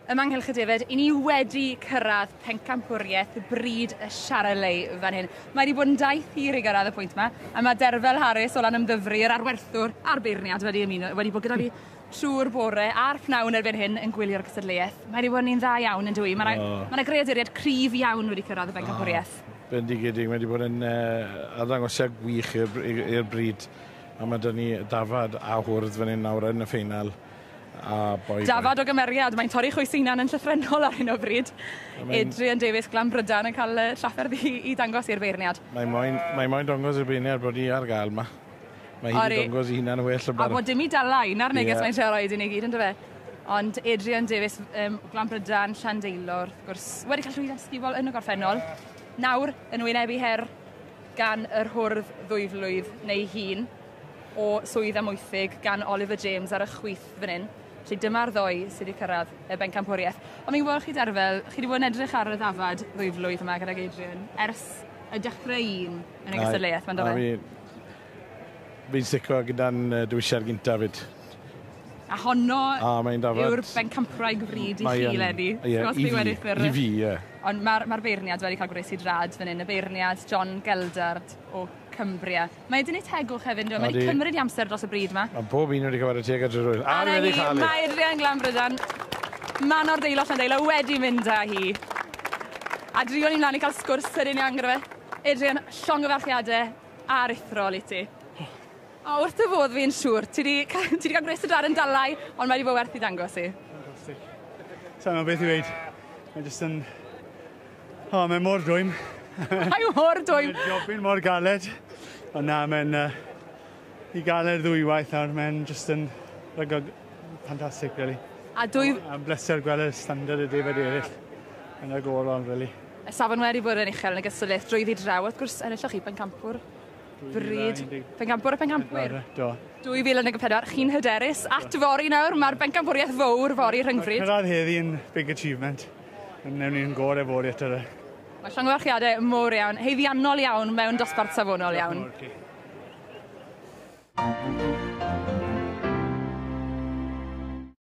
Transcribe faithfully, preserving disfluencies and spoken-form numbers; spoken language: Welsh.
Ym Manghylch y Defed, i ni wedi cyrraedd pencampwriaeth bryd y Siarelei fan hyn. Mae wedi bod yn daith hir i gyrraedd y pwynt yma, a mae Derfel Harris o lan ymddyfru'r arwerthwr a'r beirniad wedi ymuno, wedi bod gyda fi trwy'r bore a'r pnawn erbyn hyn yn gwylio'r cystadleuaeth. Mae wedi bod yn un dda iawn yn dwi. Mae yna oh. ma greaduriaid cryf iawn wedi cyrraedd y pencampwriaeth. Oh. Bendigedig, mae wedi bod yn uh, arddangosiad gwych i'r bryd. A mae dyn ni Dafad a Hwrdd fan hyn nawr yn y ffeinal. Dafad o gymeriad, mae'n torri chwys unan yn llythrenol ar hyn o bryd. Adrian Davies Glan Brydan yn cael trafferth i, i dangos i'r beirniad. Mae'n moyn, mae moyn dangos i'r beirniad bod hi ar gael yma. Mae hi wedi dangos i hunan well y bar. A bod dim i dala un ar neges yeah. mae'n siarad i ni gyd yn dyfe. Ond Adrian Davies um, Glan Brydan, Llandeilwr, gwrs, wedi cael llwyd ysgubol yn y gorffennol. Nawr yn wynebu her gan yr Hwrdd ddwyflwydd neu hun o swydd amwythig gan Oliver James ar y chwith fan hyn. Felly dyma'r ddoi sydd wedi cyrraedd y bencampwriaeth. Ond mi'n gwybod chi Derfel, chi wedi bod yn edrych ar y ddafad ddwyflwydd yma gydag Adrian ers y dechrau un yn y gystadleuaeth, mae'n dod? Fi'n sicro gyda'n uh, dwysau'r gyntaf fyd. A honno ah, yw'r bencampwraig bryd i chi, Lenny. Yeah, I, fi, I fi, ie. Ond mae'r ma beirniad wedi cael gwres i drad fan hyn, y beirniad John Geldard o Cumbria. Mae wedi gwneud tegwch hefyd, mae wedi cymryd i amser dros y bryd yma. Mae pob un wedi cyfad y teg at yr wyl. A wedi chael Mae Adrian Glan Brydan, man o'r deilo Llandeilo, wedi mynd â hi. A drion ni'n mlaen i cael sgwrs sydyn iawn gyda fe. Adrian, llongyfarchiadau a'r ithrol i ti. O, wrth y fodd fi'n siŵr, ti wedi cael gwres y dar yn dalau, ond mae wedi bod werth i dangos i. Fantastic. Sa'n meddwl beth i weid. Mae'n jyst yn... O, mae'n mor dwym. Mae'n mor dwym. Mae'n jobyn mor galed. Ond na, mae'n... Uh, I galed ddwywaith nawr, mae'n jyst yn... Rygog... Fantastic, really. A dwy... A'n bleser gweld y standard y defed eraill. Yn y golol, really. Y safon wedi bod yn uchel yn y gystadleuaeth drwy ddiddraw. Wrth gwrs, enilloch chi pencampwr. Bryd. Pencampwr a pencampwyr. Do. dwy fil ag pedwar. Chi'n hyderus at fori nawr. Mae'r bencampwriaeth fawr fori rhyngfryd. Cyrraedd heddi yn big achievement. Newn ni'n gorau fori at yr... Mae llongyfarchiadau mowr iawn. Heiddiannol iawn mewn dosbarth safonol iawn. Okay.